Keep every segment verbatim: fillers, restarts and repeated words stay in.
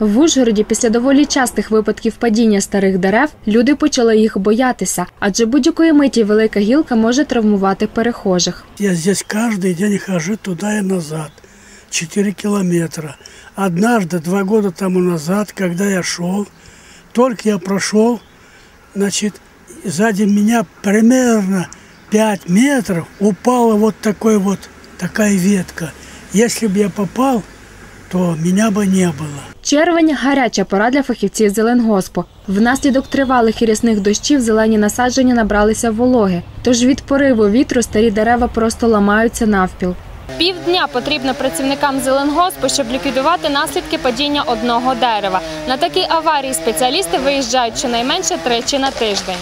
В Ужгороді після доволі частих випадків падіння старих дерев люди почали їх боятися, адже будь-якої миті велика гілка може травмувати перехожих. Я здесь каждый день хожу туда и назад, четыре километра. Однажды, два года тому назад, когда я шел, только я прошел, значит, сзади меня примерно пять метров упала вот такой вот такая ветка. Если бы я попал, то мене б не було. Червень – гаряча пора для фахівців Зеленгоспу. Внаслідок тривалих і рясних дощів зелені насадження набралися вологи. Тож від пориву вітру старі дерева просто ламаються навпіл. Півдня потрібно працівникам Зеленгоспу, щоб ліквідувати наслідки падіння одного дерева. На такі аварії спеціалісти виїжджають щонайменше тричі на тиждень.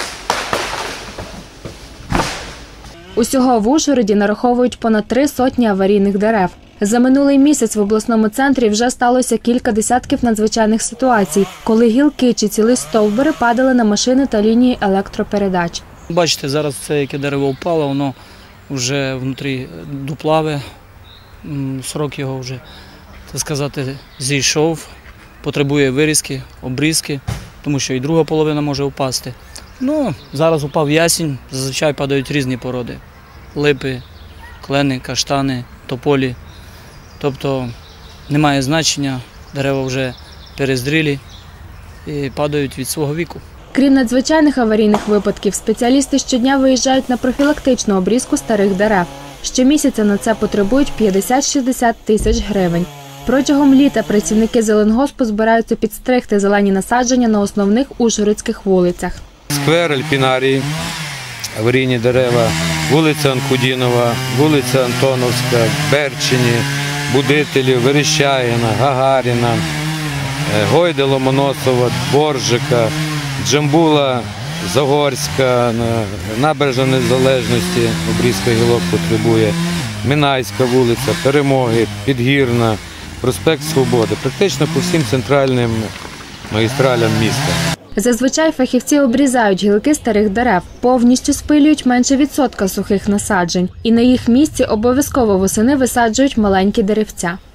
Усього в Ужгороді нараховують понад три сотні аварійних дерев. За минулий місяць в обласному центрі вже сталося кілька десятків надзвичайних ситуацій, коли гілки чи цілі стовбури падали на машини та лінії електропередач. Бачите, зараз це, яке дерево впало, воно вже внутрі дуплаве, срок його вже, так сказати, зійшов, потребує вирізки, обрізки, тому що і друга половина може впасти. Ну, зараз упав ясінь, зазвичай падають різні породи – липи, клени, каштани, тополі. Тобто немає значення, дерева вже перезрілі і падають від свого віку. Крім надзвичайних аварійних випадків, спеціалісти щодня виїжджають на профілактичну обрізку старих дерев. Щомісяця на це потребують п'ятдесят-шістдесят тисяч гривень. Протягом літа працівники Зеленгоспу збираються підстригти зелені насадження на основних ужгородських вулицях. Сквер Альпінарій, аварійні дерева, вулиця Анкудінова, вулиця Антоновська, Берчині, Будителів, Верещагіна, Гагаріна, Гойде, Ломоносова, Дворжика, Джамбула, Загорська, Набережна Незалежності, обрізка гілок потребує, Минайська вулиця, Перемоги, Підгірна, проспект Свободи, практично по всім центральним магістралям міста. Зазвичай фахівці обрізають гілки старих дерев, повністю спилюють менше відсотка сухих насаджень і на їх місці обов'язково восени висаджують маленькі деревця.